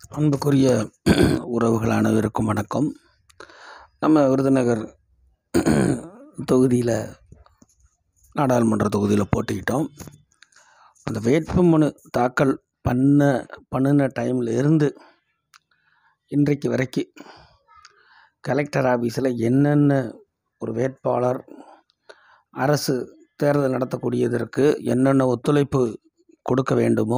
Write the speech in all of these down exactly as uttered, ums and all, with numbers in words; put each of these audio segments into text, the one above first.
அன்புக்குரிய உறவுகள் அனைவருக்கும் வணக்கம். நம்ம விருதுநகர் தொகுதியில் நாடாளுமன்ற தொகுதியில் போட்டிக்கிட்டோம். அந்த வேட்புமனு தாக்கல் பண்ண பண்ணின டைமில் இருந்து இன்றைக்கு வரைக்கும் கலெக்டர் ஆஃபீஸில் என்னென்ன ஒரு வேட்பாளர் அரசு தேர்தல் நடத்தக்கூடியதற்கு என்னென்ன ஒத்துழைப்பு கொடுக்க வேண்டுமோ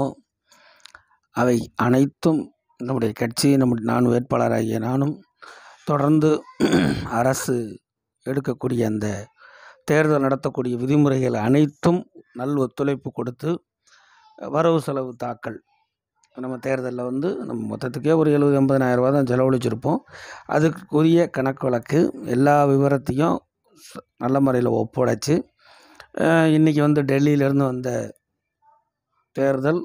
அவை அனைத்தும் நம்முடைய கட்சி நம்முடைய நான் வேட்பாளராகிய நானும் தொடர்ந்து அரசு எடுக்கக்கூடிய அந்த தேர்தல் நடத்தக்கூடிய விதிமுறைகள் அனைத்தும் நல் ஒத்துழைப்பு கொடுத்து வரவு செலவு தாக்கல் நம்ம தேர்தலில் வந்து நம்ம மொத்தத்துக்கே ஒரு எழுபது எண்பதாயிரம் ரூபா தான் செலவழிச்சிருப்போம். அதுக்குரிய கணக்கு வழக்கு எல்லா விவரத்தையும் நல்ல முறையில் ஒப்படைச்சு இன்றைக்கி வந்து டெல்லியிலேருந்து வந்த தேர்தல்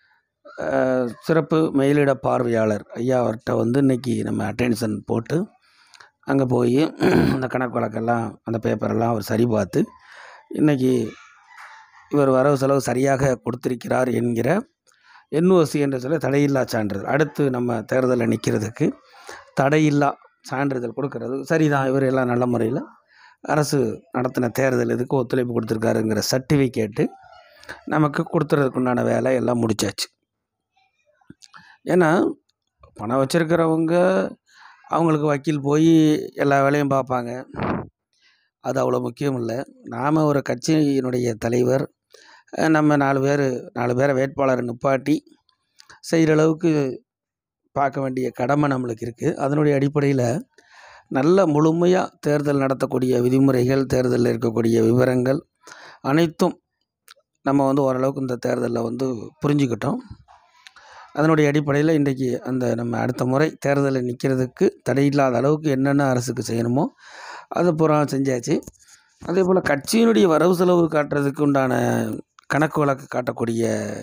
சிறப்பு மேலிட பார்வையாளர் ஐயா அவர்கிட்ட வந்து இன்றைக்கி நம்ம அட்டென்ஷன் போட்டு அங்கே போய் அந்த கணக்கு வழக்கெல்லாம் அந்த பேப்பரெல்லாம் அவர் சரி பார்த்து இன்றைக்கி இவர் வரவு செலவு சரியாக கொடுத்திருக்கிறார் என்கிற என்ஓசி என்று சொல்லி தடையில்லா சான்றிதழ், அடுத்து நம்ம தேர்தலில் நிற்கிறதுக்கு தடையில்லா சான்றிதழ் கொடுக்கறது சரிதான், இவர் எல்லாம் நல்ல முறையில் அரசு நடத்தின தேர்தல் இதுக்கு ஒத்துழைப்பு கொடுத்துருக்காருங்கிற சர்டிஃபிகேட்டு நமக்கு கொடுத்துறதுக்கு உண்டான வேலை எல்லாம் முடிச்சாச்சு. ஏன்னா பணம் வச்சுருக்கிறவங்க அவங்களுக்கு வக்கீல் போய் எல்லா வேலையும் பார்ப்பாங்க, அது அவ்வளோ முக்கியம் இல்லை. நாம் ஒரு கட்சியினுடைய தலைவர், நம்ம நாலு பேர் நாலு பேரை வேட்பாளரை நிப்பாட்டி செய்கிற அளவுக்கு பார்க்க வேண்டிய கடமை நம்மளுக்கு இருக்குது. அதனுடைய அடிப்படையில் நல்ல முழுமையாக தேர்தல் நடத்தக்கூடிய விதிமுறைகள், தேர்தலில் இருக்கக்கூடிய விவரங்கள் அனைத்தும் நம்ம வந்து ஓரளவுக்கு இந்த தேர்தலில் வந்து புரிஞ்சுக்கிட்டோம். அதனுடைய அடிப்படையில் இன்றைக்கி அந்த நம்ம அடுத்த முறை தேர்தலில் நிற்கிறதுக்கு தடையில்லாத அளவுக்கு என்னென்ன அரசுக்கு செய்யணுமோ அது பூரா செஞ்சாச்சு. அதே போல் கட்சியினுடைய வரவு செலவு காட்டுறதுக்கு உண்டான கணக்கு வழக்கு காட்டக்கூடிய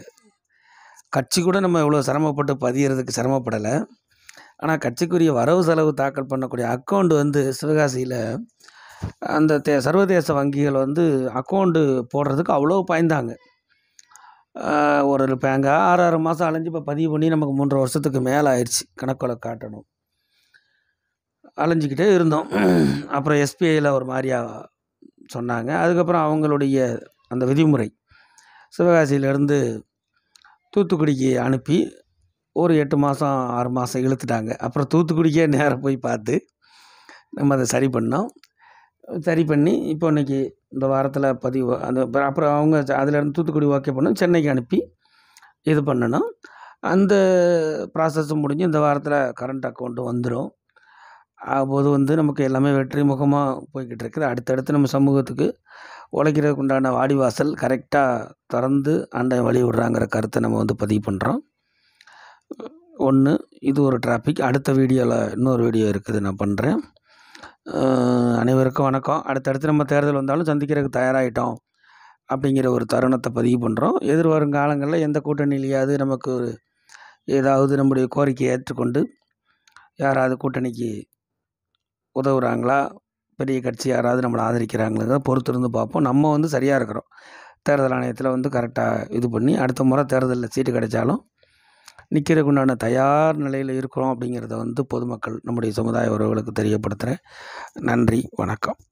கட்சி கூட நம்ம இவ்வளோ சிரமப்பட்டு பதியறதுக்கு சிரமப்படலை. ஆனால் கட்சிக்குரிய வரவு செலவு தாக்கல் பண்ணக்கூடிய அக்கௌண்ட் வந்து சிவகாசியில் அந்த தே சர்வதேச வங்கிகள் வந்து அக்கௌண்ட்டு போடுறதுக்கு அவ்வளோ பாய்ந்தாங்க. ஒரு இப்போ அங்கே ஆறு ஆறு மாதம் அலைஞ்சு இப்போ பதிவு பண்ணி நமக்கு மூன்றரை வருஷத்துக்கு மேலே ஆயிடுச்சு கணக்கு வழக்கு காட்டணும். அலைஞ்சிக்கிட்டே இருந்தோம். அப்புறம் எஸ்பிஐயில் ஒரு மாதிரியா சொன்னாங்க. அதுக்கப்புறம் அவங்களுடைய அந்த விதிமுறை சிவகாசியிலேருந்து தூத்துக்குடிக்கு அனுப்பி ஒரு எட்டு மாதம் ஆறு மாதம் இழுத்துட்டாங்க. அப்புறம் தூத்துக்குடிக்கே நேராக போய் பார்த்து நம்ம அதை சரி பண்ணோம். சரி பண்ணி இப்போ இன்றைக்கி இந்த வாரத்தில் பதிவு அந்த அப்புறம் அவங்க அதிலேருந்து தூத்துக்குடி ஓகே பண்ணணும், சென்னைக்கு அனுப்பி இது பண்ணணும். அந்த ப்ராசஸும் முடிஞ்சு இந்த வாரத்தில் கரண்ட் அக்கௌண்ட்டு வந்துடும். அப்போது வந்து நமக்கு எல்லாமே வெற்றி முகமாக போய்கிட்டு இருக்குது. அடுத்தடுத்து நம்ம சமூகத்துக்கு உழைக்கிறதுக்கு உண்டான வாடிவாசல் கரெக்டாக திறந்து ஆண்டை வழி விடுறாங்கிற கருத்தை நம்ம வந்து பதிவு பண்ணுறோம். ஒன்று இது ஒரு டிராஃபிக். அடுத்த வீடியோவில் இன்னொரு வீடியோ இருக்குது, நான் பண்ணுறேன். அனைவருக்கும் வணக்கம். அடுத்தடுத்து நம்ம தேர்தல் வந்தாலும் சந்திக்கிறதுக்கு தயாராகிட்டோம் அப்படிங்கிற ஒரு தருணத்தை பதிவு பண்ணுறோம். எதிர்வரும் காலங்களில் எந்த கூட்டணியிலையாவது நமக்கு ஒரு ஏதாவது நம்முடைய கோரிக்கையை ஏற்றுக்கொண்டு யாராவது கூட்டணிக்கு உதவுறாங்களா, பெரிய கட்சி யாராவது நம்மளை ஆதரிக்கிறாங்களா பொறுத்திருந்து பார்ப்போம். நம்ம வந்து சரியாக இருக்கிறோம். தேர்தல் ஆணையத்தில் வந்து கரெக்டாக இது பண்ணி அடுத்த முறை தேர்தலில் சீட்டு கிடைச்சாலும் நிற்கிறதுக்கு உண்டான தயார் நிலையில் இருக்கிறோம் அப்படிங்கிறத வந்து பொதுமக்கள் நம்முடைய சமுதாய உறவுகளுக்கு தெரியப்படுத்துகிறேன். நன்றி, வணக்கம்.